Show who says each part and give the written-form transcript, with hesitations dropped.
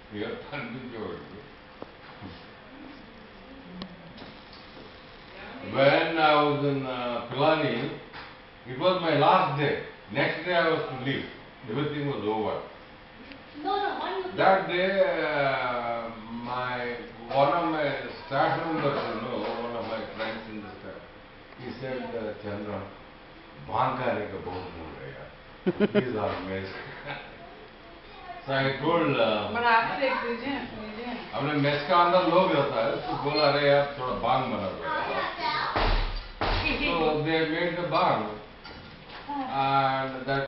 Speaker 1: Here, when I was in Pilani, it was my last day. Next day I was to leave. Everything was over. That day, one of my staff members, one of my friends in the staff, he said, Chandra, bhang karne ka bahut mood hai yaar. These are amazing. So I told, अपने mess का अंदर लोग रहता है, तो बोला अरे यार थोड़ा बांग बना दो. So they made the bang, and that